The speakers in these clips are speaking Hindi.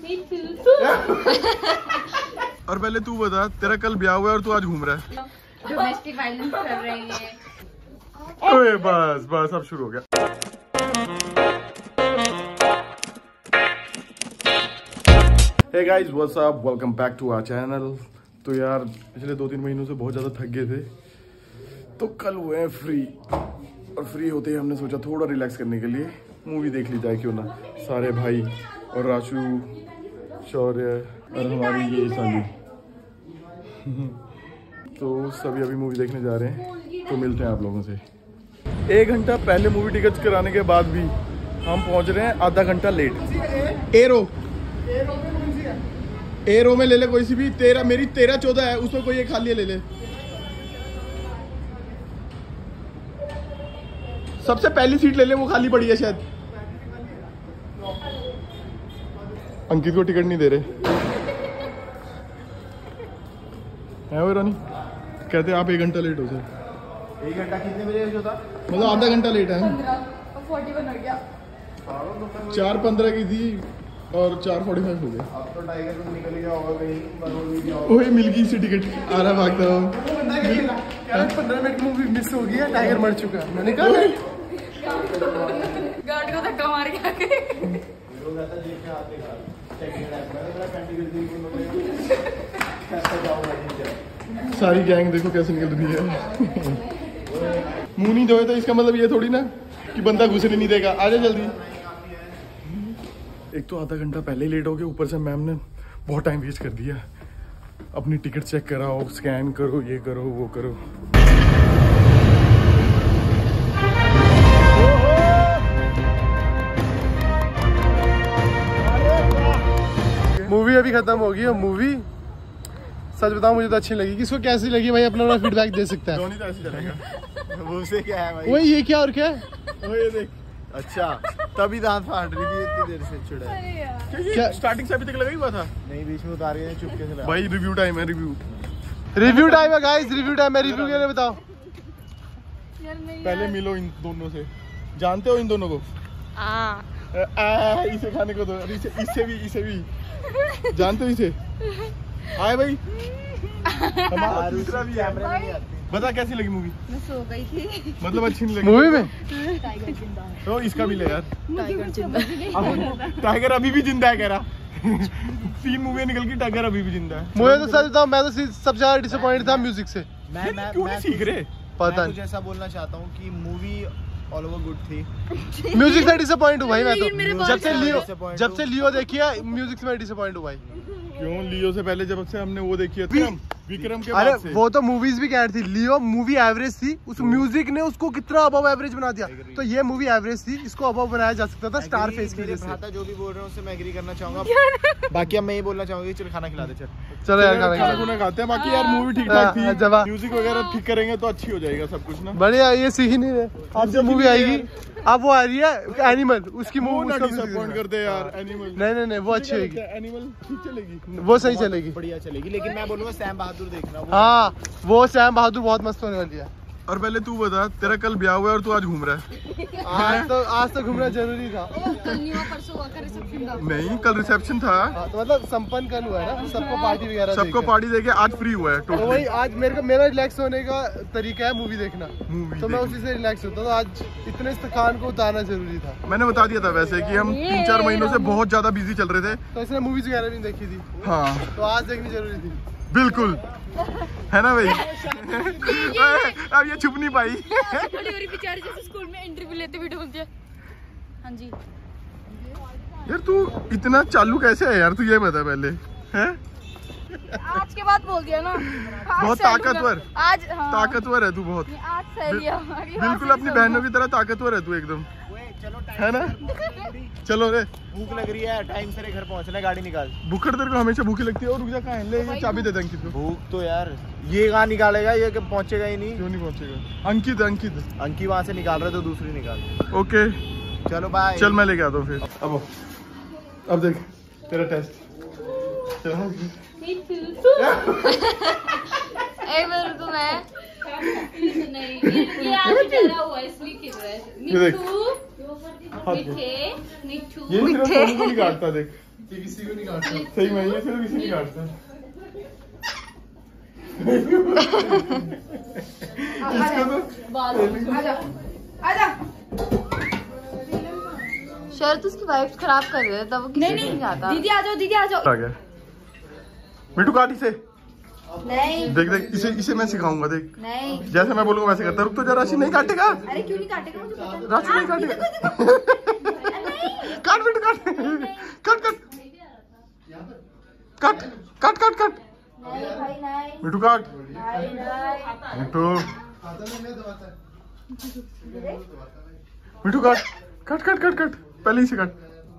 और पहले तू बता, तेरा कल ब्याह हुआ है और तू आज घूम रहा है। डोमेस्टिक वायलेंस कर रही है। ओए बस बस अब शुरू हो गया। Hey guys what's up, welcome back to our channel. तो यार पिछले 2-3 महीनों से बहुत ज़्यादा थक गए थे, तो कल हुए हैं फ्री। और फ्री होते ही हमने सोचा थोड़ा रिलैक्स करने के लिए मूवी देख ली जाए, क्यों ना। सारे भाई और राशु, शौर्य और हमारी ये साली तो सभी अभी मूवी देखने जा रहे हैं। तो मिलते हैं आप लोगों से। 1 घंटा पहले मूवी टिकट कराने के बाद भी हम पहुंच रहे हैं आधा घंटा लेट। एरो में ले ले कोई सी भी। मेरी 13-14 है, उसमें कोई एक खाली ले ले। सबसे पहली सीट ले ले, वो खाली पड़ी है शायद। अंकित को टिकट नहीं दे रहे है वो रानी। कहते हैं आप 1 घंटा लेट हो सर। 1 घंटा कितने बजे जो था? मतलब आधा घंटा लेट है। 41 हो गया। 4:15 की थी और 4:45 हो गया। अब तो टाइगर तो निकल गया होगा कहीं। वही मिल गई सी टिकट। आ रहा भागता हूँ। 15 मिनट की मूवी मिस हो गई है, टाइगर मर चुका है। मैंने कहा गार्ड को धक्का मार के आके। सारी गैंग देखो कैसे निकल रही है। मुंह नहीं धोए तो इसका मतलब ये थोड़ी ना कि बंदा घुसने नहीं देगा। आजा जल्दी। एक तो आधा घंटा पहले लेट हो गए, ऊपर से मैम ने बहुत टाइम वेस्ट कर दिया। अपनी टिकट चेक कराओ, स्कैन करो, ये करो वो करो। मूवी अभी खत्म होगी और मूवी सच बताऊं मुझे तो अच्छी लगी। किसको कैसी लगी भाई अपना फीडबैक दे सकता है। जोनी तो ऐसे चलेगा। वो उसे क्या है भाई? वही ये क्या और क्या है? वो ये देख। अच्छा तभी दांत फाट रही थी इतनी देर से। चुड़ा क्या स्टार्टिंग से अभी तक लगा ही हुआ था? नहीं, बीच में उतार के चुपके से लगा। भाई रिव्यू टाइम है। रिव्यू टाइम है गाइस, रिव्यू टाइम है। रिव्यू के लिए बताओ। पहले मिलो इन दोनों से। जानते हो इन दोनों को? इसे खाने को दो। इससे भी जानते हो इसे? आए भाई। हमारा दूसरा भी है। बता कैसी लगी मूवी? मैं सो गई थी। मतलब अच्छी नहीं लगी मूवी में? टाइगर जिंदा है। तो इसका भी ले यार। टाइगर जिंदा है। टाइगर अभी भी जिंदा है कह रहा। 3 मूवी निकल की, टाइगर अभी भी जिंदा है। मुझे तो सच बताऊं, मैं तो सबसे ज्यादा डिसअपॉइंटेड था म्यूजिक से। क्यों नहीं सीख रहे? पता नहीं। ऐसा बोलना चाहता हूँ कि मूवी ऑल ओवर गुड थी। म्यूजिक से डिसअपॉइंट हूँ भाई मैं तो। जब से लियो देखी है, म्यूजिक से मैं डिसअपॉइंट हूँ भाई। क्यों? लियो से पहले जब से हमने वो देखी है विक्रम के अरे बाद से। वो तो मूवीज भी कैट थी। लियो मूवी एवरेज थी, उस म्यूजिक ने उसको कितना अबव एवरेज बना दिया। तो ये मूवी एवरेज थी, इसको अबव बनाया जा सकता था स्टार फेस की वजह से। भ्राता जो भी बोल रहे हैं उससे मैं एग्री करना चाहूंगा। बाकी अब मैं ये बोलना चाहूंगा चल खाना खिला दे। चलो यार खाना खाते हैं। बाकी यार मूवी ठीक ठाक थी। म्यूजिक वगैरह ठीक करेंगे तो अच्छी हो जाएगा सब कुछ ना। बढ़िया। ये सीख ही नहीं रहे। अब जब मूवी आएगी, अब वो आ रही है एनिमल, उसकी मूवी डिसअपॉइंट करते हैं यार। एनिमल नहीं वो अच्छी होगी। एनिमल ठीक चलेगी, वो सही चलेगी, बढ़िया चलेगी। लेकिन मैं बोलूंगा सैम बहादुर देखना। हाँ वो सैम बहादुर बहुत मस्त होने वाली है। और पहले तू बता, तेरा कल ब्याह हुआ है और तू आज घूम रहा है। आज तो घूमना जरूरी था। कल नहीं हुआ, परसों हुआ। रिसेप्शन था। नहीं, कल रिसेप्शन था। तो मतलब संपन्न कल हुआ है ना, सबको पार्टी वगैरह, सबको पार्टी देके आज फ्री हुआ है तो टोटली। वही आज मेरा रिलैक्स होने का तरीका है मूवी देखना। तो मैं उसी से रिलैक्स होता था। आज इतने थकान को उतारना जरूरी था। मैंने बता दिया था वैसे कि हम 3-4 महीनों से बहुत ज्यादा बिजी चल रहे थे, तो इसने मूवीज वगैरह नहीं देखी थी। हाँ तो आज देखनी जरूरी थी। बिल्कुल है ना भाई। अब ये छुप नहीं पाई। बेचारी जैसे स्कूल में इंटरव्यू लेते वीडियो बोलती है। हाँ जी यार तू इतना चालू कैसे है यार? तू ये बता पहले है। आज के बाद बोल दिया ना। बहुत ताकतवर। आज ताकतवर है तू बहुत। आज सही है। बिल्कुल अपनी बहनों की तरह ताकतवर है तू एकदम, है ना? चलो रे, भूख लग रही है, टाइम से घर पहुंचना है, गाड़ी निकाल। भूखड़ तेरे को हमेशा भूखी लगती है। और रुक जा, कहाँ है? ले ये चाबी दे दे अंकित को। भूख तो यार ये कहाँ निकालेगा, ये पहुंचेगा ही नहीं। क्यों नहीं पहुंचेगा? अंकित अंकी वहाँ से निकाल रहा है तो दूसरी निकाल। ओके चलो बाय। चल मैं लेके आता हूँ फिर। अब देख तेरा टेस्ट। एक बार रुको मैं। नहीं ये आज डरा हुआ इसलिए खेल रहा है। मीठे मिठू ये सिर्फ सोनू को नहीं काटता, देख ये किसी को नहीं काटता। सही में ये सिर्फ किसी नहीं काटता। शरद उसकी वाइफ खराब कर रहे थे तब वो किसी नहीं जाता। दीदी आ जाओ, दीदी आ जाओ। आ गया मिठू, काट इसे। नहीं देख देख इसे मैं सिखाऊंगा, देख नहीं, जैसे मैं बोलूंगा वैसे करता। रुक तो जरा, राशि नहीं काटेगा। अरे क्यों नहीं काटेगा, मुझे पता है। राशि नहीं काटेगा। काट मिठू, काट काट काट काट काट काट काट नहीं भाई नहीं, मिठू काट। भाई नहीं। मिठू नहीं। मिठू काट काट काट काट काट, पहले ही से काट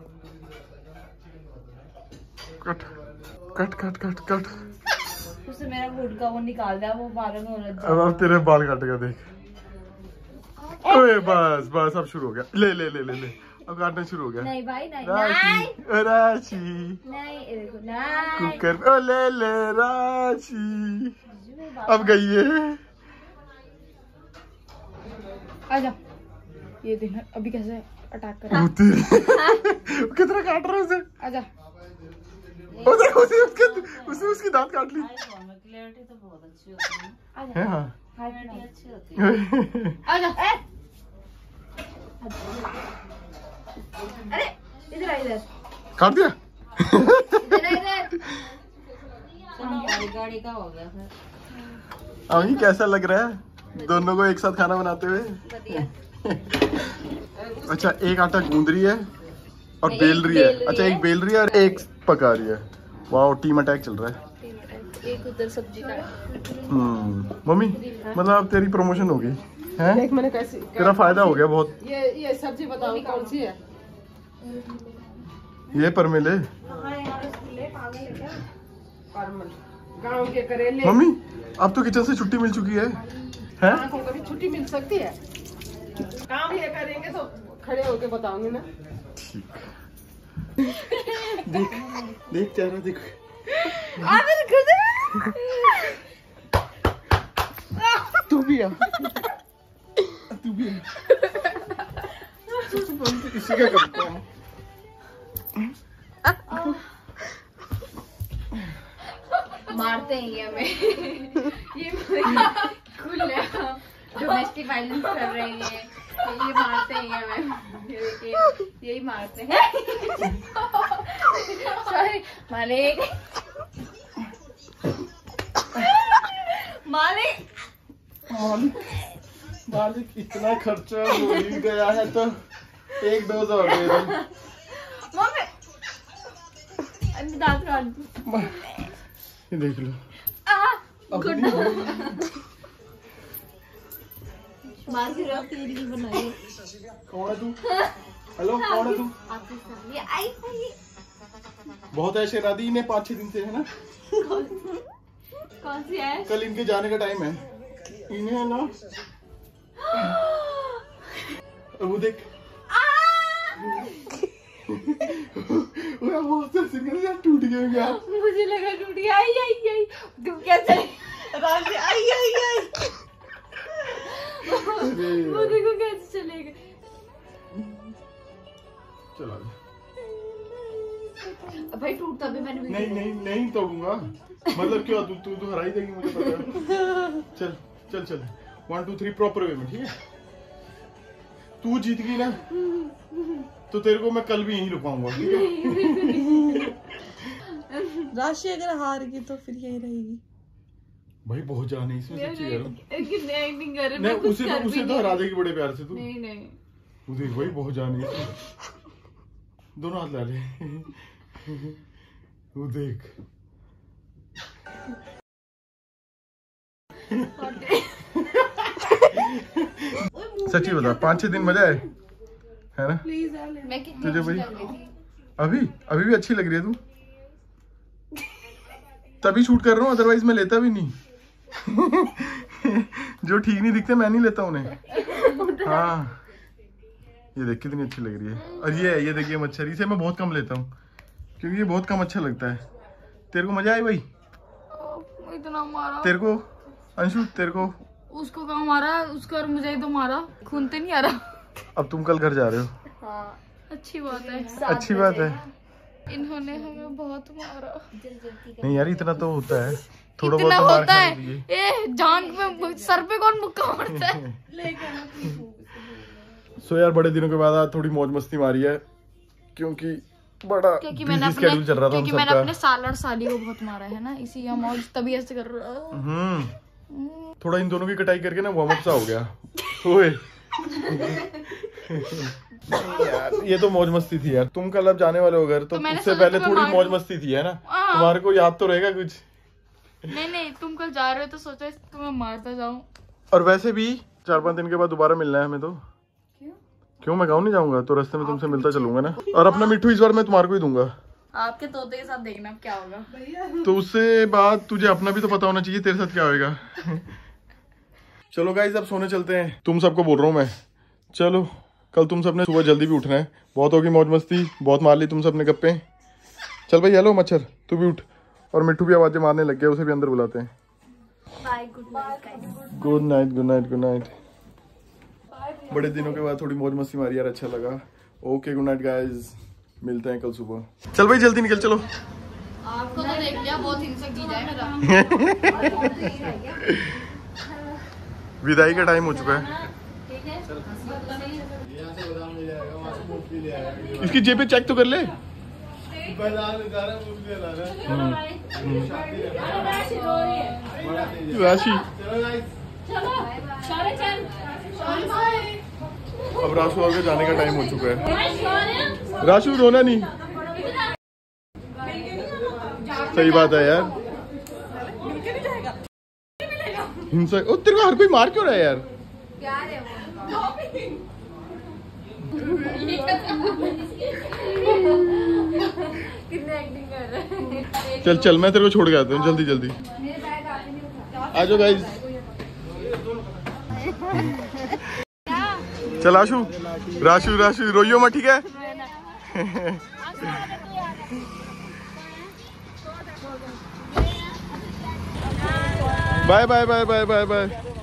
काट काट काट काट काट। उससे मेरा गुड का वो निकाल दिया, वो बालों में उलझ अब तेरे बाल काटेगा, देख। ओए बस बस, अब शुरू हो गया। ले ले ले ले ले, अब काटना शुरू हो गया। नहीं भाई नहीं राशि राशि नहीं, ये देखो नहीं। कुकर, ओ ले ले राशि, अब गई है। आजा, ये देखना अभी कैसे अटैक कर। कितना काट रहा है उसे। आजा, ओ देखो उसने उसकी दांत काट ली। तो बहुत अच्छी होती है। है हाँ। अच्छी होती है। आजा। अरे इधर आ, इधर काट दिया। इधर आ, इधर। गाड़ी गाड़ी का हो गया फिर। अभी कैसा लग रहा है दोनों को एक साथ खाना बनाते हुए? अच्छा, एक आटा गूंद रही है और बेल रही है। अच्छा, एक बेल रही है और एक पका रही है। वाह, टीम अटैक चल रहा है। एक उधर सब्जी का। मम्मी, मतलब अब तेरी प्रमोशन हो गई है। देख मैंने कैसे, तेरा फायदा हो गया बहुत। ये सब्जी बताओ कौन सी है? ये परमिले गाँव के करेले। मम्मी, अब तो किचन से छुट्टी मिल चुकी है। हैं? को कभी छुट्टी मिल सकती है? काम ये करेंगे तो खड़े होके बताऊंगी ना। देख देख चेहरा देख। तू भी आ, तू भी आ। इसी का करता हूँ। मारते हैं ये हमें। ये खुले डोमेस्टिक वायलेंस कर रहे हैं ये मारते हैं हमें। ये देखिए, यही मारते हैं। सॉरी मालिक, मालिक मालिक इतना खर्चा हो ही गया है तो एक डोज और दे दो। मम्मी अभी दांत काट दूं। ये देख लो। मार के रख तेरी बनाई। कौन है तू? हेलो, कौन है तू? आपके सामने आई थी। बहुत है शरादी ने 5-6 दिन से, है ना? कौन सी है? कल इनके जाने का टाइम है। इन्हें ना वो देख टूट गए क्या? मुझे लगा टूट गया। आई आई आई, तुम कैसे राशि आई आई आई। वो देखो कैसे चले गए। चला भाई टूटता भी मैंने नहीं नहीं नहीं तोड़ूंगा। मतलब क्यों, तू हरा ही देगी मुझे पता है। चल चल चल, 1 2 3 प्रॉपर वे में, ठीक है? तू जीत गई ना तो तेरे को मैं कल भी यहीं रुकाऊंगा, ठीक है? राशि अगर हार गई तो फिर यही रहेगी। भाई बहुत जान है इसमें, सच्ची कह रहा हूं। नहीं कर रहे, नहीं, उसे तो हरा देगी बड़े प्यार से तू। नहीं नहीं, वो देख भाई बहुत जान है इसमें। दोनों हाथ ला ले। वो देख सच्ची बता, 5-6 दिन मजा आए, है ना? मैं कितनी तुझे अच्छी भाई लग रही थी। अभी भी अच्छी लग रही है तू। तभी शूट कर रहा हूँ, अदरवाइज मैं लेता भी नहीं। जो ठीक नहीं दिखते मैं नहीं लेता उन्हें। हाँ, ये देख कितनी अच्छी लग रही है। और ये देखिए मच्छर, इसे मैं बहुत कम लेता हूँ क्योंकि ये बहुत कम अच्छा लगता है। तेरे को मजा आई भाई? इतना मारा तेरे को अंशु, तेरे को? उसको कहाँ मारा, उसको और मुझे ही तो मारा, खून तो नहीं आ रहा। अब तुम कल घर जा रहे हो? हाँ अच्छी बात है। अच्छी बात है। इन्होंने हमें बहुत मारा। नहीं यार इतना तो होता है, थोड़ा इतना बहुत होता है। ए जांग पे सर पे कौन मुक्का मारता है? सो यार बड़े दिनों के बाद आज थोड़ी मौज मस्ती मारी है, क्योंकि बड़ा बिजी स्केड्यूल चल रहा था क्योंकि मैंने अपने साल और साली को बहुत मारा है ना, इसी या मौज तभी ऐसे कर रहा। थोड़ा इन दोनों की कटाई करके ना वार्म अप सा हो गया। ओए यार ये तो मौज मस्ती थी यार। तुम कल अब जाने वाले हो घर, तो उससे पहले थोड़ी मौज मस्ती थी है ना। तुम्हारे को याद तो रहेगा कुछ? नहीं तुम कल जा रहे हो तो सोचा तुम्हें मारता जाऊं। और वैसे भी 4-5 दिन के बाद दोबारा मिलना है हमें। तो क्यों मैं गाँव नहीं जाऊंगा तो रास्ते में तुमसे मिलता चलूंगा ना। और अपना मिट्टू इस बार मैं तुम्हारे को ही दूंगा। आपके तोते के साथ देखना अब क्या होगा। तो उससे बाद तुझे अपना भी तो पता होना चाहिए तेरे साथ क्या होएगा। चलो गाइस अब सोने चलते हैं। तुम सबको बोल रहा हूँ मैं, चलो कल तुम सबने सुबह जल्दी भी उठना है। बहुत होगी मौज मस्ती, बहुत मार ली तुम सबने गप्पे। चल भाई हेलो मच्छर तू भी उठ। और मिट्टू भी आवाजें मारने लग गया, उसे भी अंदर बुलाते हैं। Bye good night. Good night good night good night. बड़े दिनों के बाद थोड़ी मौज मस्ती मारी यार, अच्छा लगा। ओके गुड नाइट गाइस, मिलते हैं कल सुबह। चल भाई जल्दी निकल चलो। आपको तो देख लिया, बहुत हिंसक जी जाए मेरा। विदाई का टाइम हो चुका है। इसकी जेब पे चेक तो कर ले। राशि अब राशु और जाने का टाइम हो चुका है। राशु रोना नहीं, सही बात है यार। हिंसा ओ तेरे को हर कोई मार क्यों रहा है यार? चल चल मैं तेरे को छोड़ के आता हूँ जल्दी जल्दी। आ जाओ गाइस। चल आशु राशु राशु रोइयो मत ठीक है। Bye bye bye bye bye bye.